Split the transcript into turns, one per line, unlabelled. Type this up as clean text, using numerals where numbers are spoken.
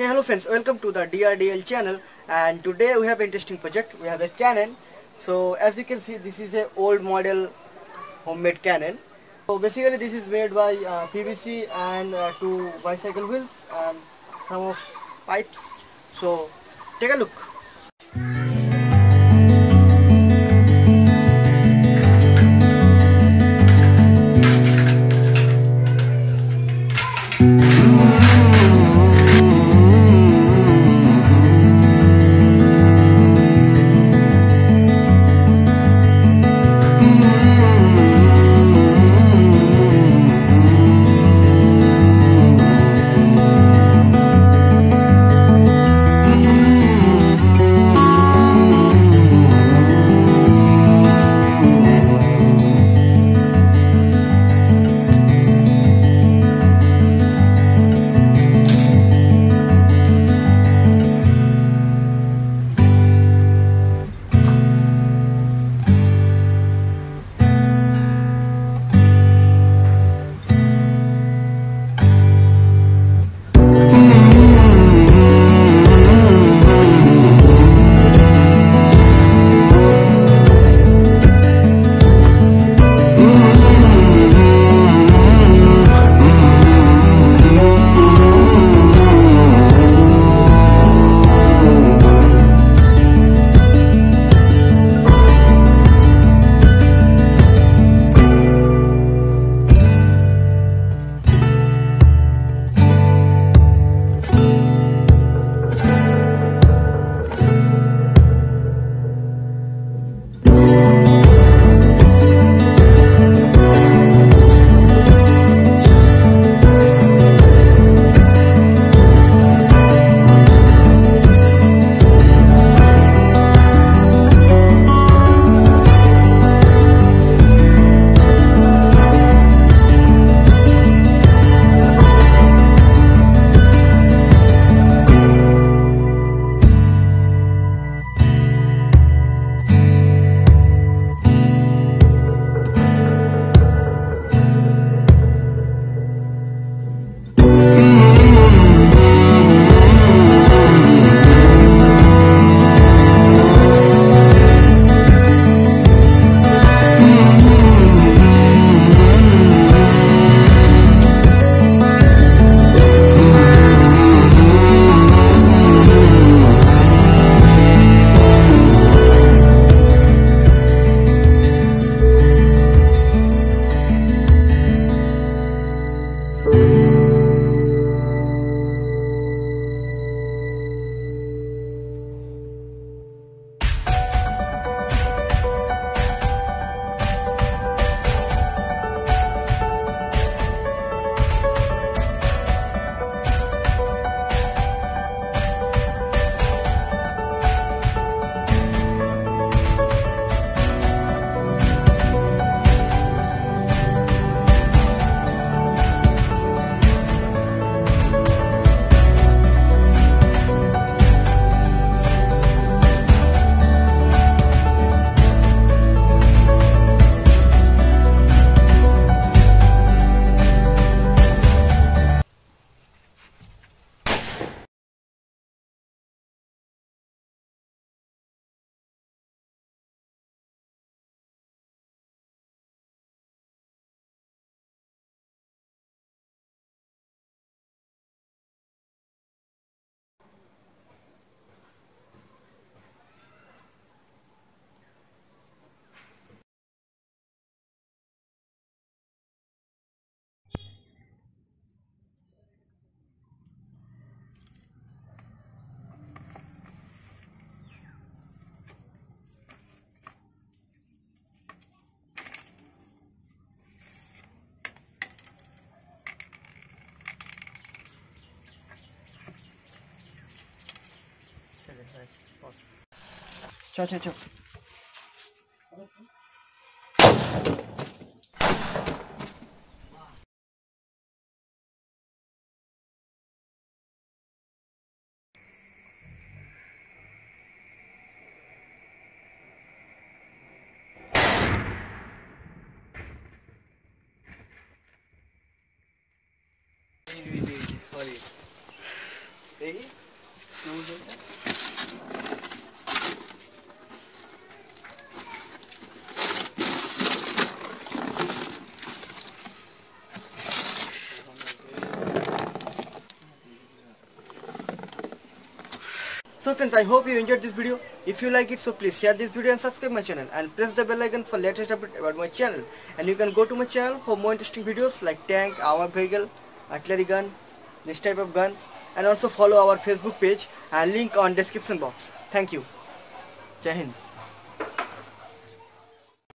Hey, hello friends, welcome to the DRDL channel, and today we have an interesting project. We have a Canon. So as you can see, this is a old model homemade Canon. So basically this is made by PVC and two bicycle wheels and some of pipes. So take a look. Ciao, ciao, ciao. Sorry. So friends, I hope you enjoyed this video. If you like it, so please share this video and subscribe my channel and press the bell icon for latest update about my channel. And you can go to my channel for more interesting videos like tank, armor vehicle, artillery gun, this type of gun, and also follow our Facebook page and link on description box. Thank you. Jai Hind.